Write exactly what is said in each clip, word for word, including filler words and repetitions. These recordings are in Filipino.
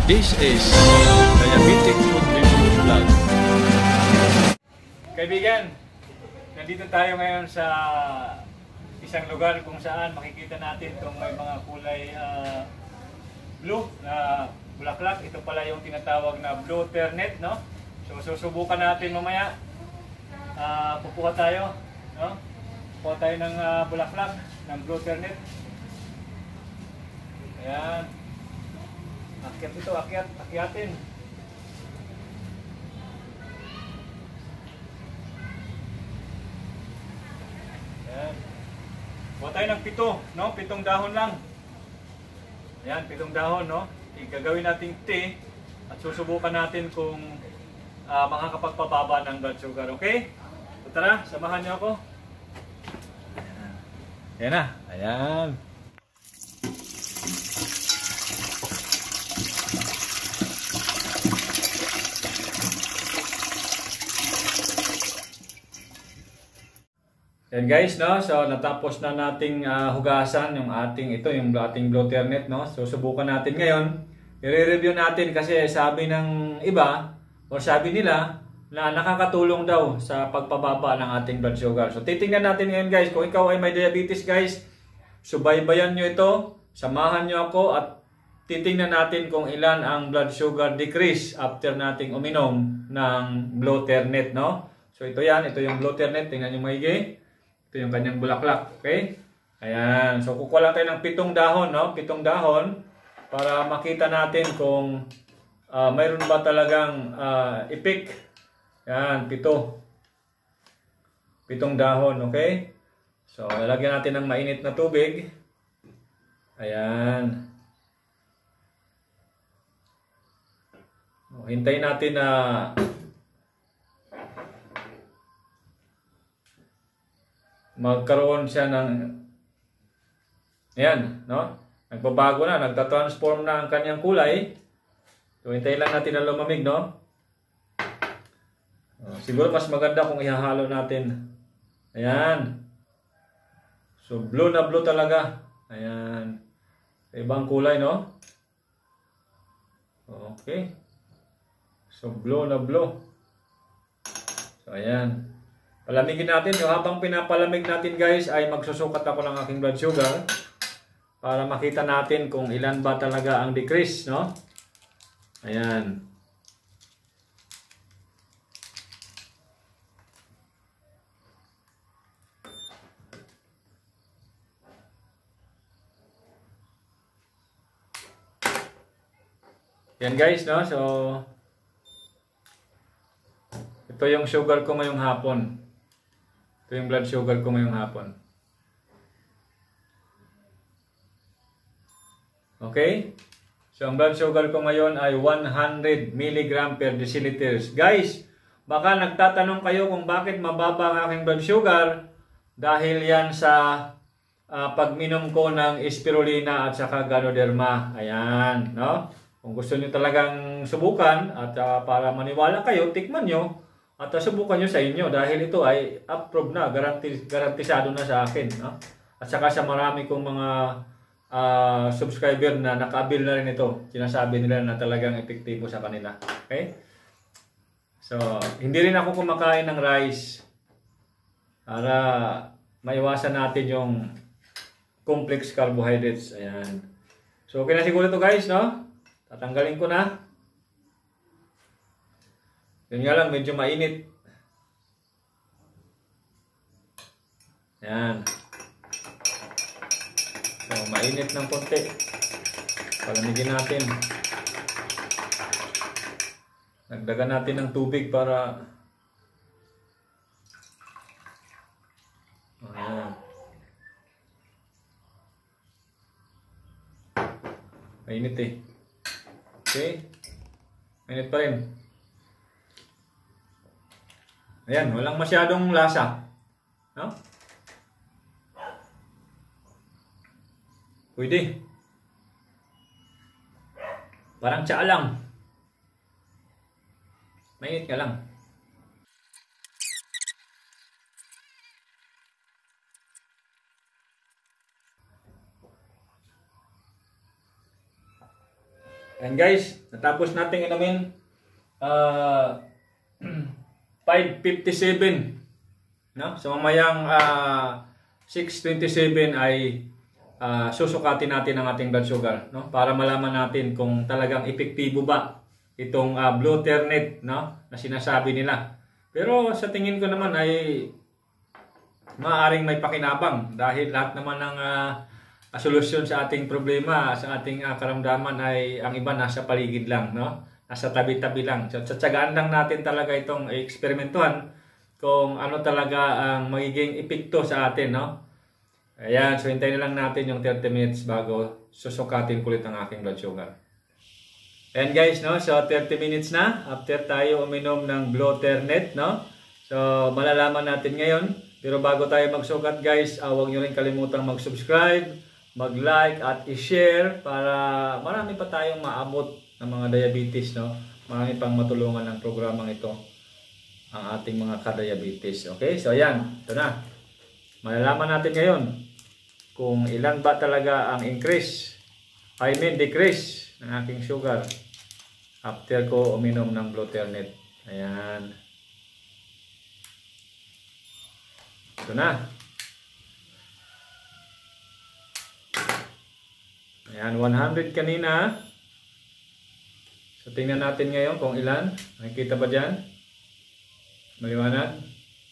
This is Diabetic Food Review Vlog. Kaibigan, nandito tayo ngayon sa isang lugar kung saan makikita natin itong may mga kulay uh, blue na bulaklak. Ito pala yung tinatawag na blue ternet, no? So susubukan natin mamaya. Uh, pupuha tayo, no? Pupuha tayo ng uh, bulaklak ng blue ternet. Ayan. Akyat ito, akyat, akyatin. Ayan. Buhat tayo ng pito, no? Pitong dahon lang. Ayan, pitong dahon, no? Igagawin natin tea at susubukan natin kung uh, makakapagpababa ng blood sugar, okay? So, tara, samahan niyo ako. Ayan na, ayan. Yan guys, no? So natapos na nating uh, hugasan yung ating ito, yung ating blue ternet, no? So subukan natin ngayon. I-review natin kasi sabi ng iba o sabi nila na nakakatulong daw sa pagpababa ng ating blood sugar. So titingnan natin ngayon guys, kung ikaw ay may diabetes guys, subaybayan nyo ito, samahan nyo ako at titingnan natin kung ilan ang blood sugar decrease after nating uminom ng blue ternet, no? So ito yan, ito yung blue ternet, tingnan nyo maigi. Ito yung kanyang bulaklak, okay? Ayan, so kukuha lang tayo ng pitong dahon, no? Pitong dahon para makita natin kung uh, mayroon ba talagang uh, ipik. Ayan, pito. Pitong dahon, okay? So, lalagyan natin ng mainit na tubig. Ayan. O, hintayin natin na magkaroon siya ng ayan, no? Nagbabago na, nagtatransform na ang kanyang kulay. So, hintayin lang natin na lumamig, no? Uh, siguro mas maganda kung ihahalo natin. Ayan. So, blue na blue talaga. Ayan. Ibang kulay, no? Okay. So, blue na blue. So, ayan. Palamigin natin. So, habang pinapalamig natin guys ay magsusukat ako ng aking blood sugar para makita natin kung ilan ba talaga ang decrease, no? Ayan. Yan guys, no? So ito yung sugar ko ngayong hapon. Ito yung blood sugar ko ngayong hapon. Okay? So, ang blood sugar ko ngayon ay one hundred milligrams per deciliters. Guys, baka nagtatanong kayo kung bakit mababa ang aking blood sugar. Dahil yan sa uh, pagminom ko ng spirulina at saka ganoderma. Ayan, no? Kung gusto niyo talagang subukan at uh, para maniwala kayo, tikman nyo. At uh, subukan nyo sa inyo dahil ito ay approved na, garanti, garantisado na sa akin, no? At saka sa marami kong mga uh, subscriber na naka-avail na rin ito, sinasabi nila na talagang epektibo sa kanila. Okay? So, hindi rin ako kumakain ng rice para maiwasan natin yung complex carbohydrates. Ayan. So, okay na siguro ito guys, no? Tatanggalin ko na. Yun nga lang, medyo mainit. Yan. So, mainit ng konti. Palamigin natin. Nagdagan natin ng tubig para ayan. Mainit eh. Okay. Mainit pa rin. Ayan, walang masyadong lasa. No? Pwede. Parang tsaa lang. Mainit ka lang. And guys, natapos natin inumin uh, five fifty-seven. No? So mamayang uh, six twenty-seven ay uh, susukatin natin ang ating blood sugar, no? Para malaman natin kung talagang epektibo ba itong uh, Blue Ternet, no? Na sinasabi nila. Pero sa tingin ko naman ay maaaring may pakinabang dahil lahat naman ng uh, solusyon sa ating problema, sa ating uh, karamdaman ay ang iba nasa paligid lang, no? Nasa tabi-tabi lang. So, tsatsagaan lang natin talaga itong eksperimentuhan kung ano talaga ang magiging epekto sa atin, no? Ayan, so hintayin na lang natin yung thirty minutes bago susukatin kulit ang aking blood sugar. And guys, no, so thirty minutes na after tayo uminom ng Blue Ternet, no? So malalaman natin ngayon. Pero bago tayo magsukat guys, uh, huwag nyo rin kalimutang mag-subscribe, mag-like at i-share para marami pa tayong maabot ng mga diabetes, no? Marami pang matulungan ng programang ito ang ating mga ka-diabetes. Okay? So ayan, ito na. Malalaman natin ngayon kung ilan ba talaga ang increase, I mean decrease ng aking sugar after ko uminom ng Blue Ternet. Ayan. Ito na. Ayan, one hundred kanina. So tingnan natin ngayon kung ilan. Nakikita ba dyan? Maliwanag?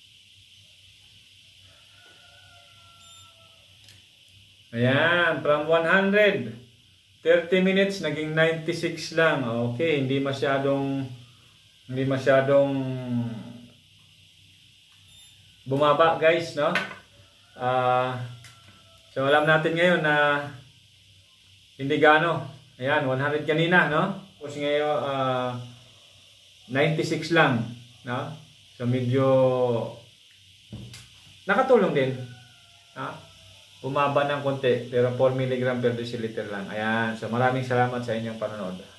Ayan, from one hundred, thirty minutes, naging ninety-six lang. Okay, hindi masyadong, hindi masyadong bumaba guys, no? Uh, so alam natin ngayon na hindi gaano. Ayan, one hundred kanina, no? Tapos ngayon, uh, ninety-six lang, no? So medyo nakatulong din, no? Bumaba ng konti pero four milligram per deciliter lang. Ayan. So maraming salamat sa inyong panonood.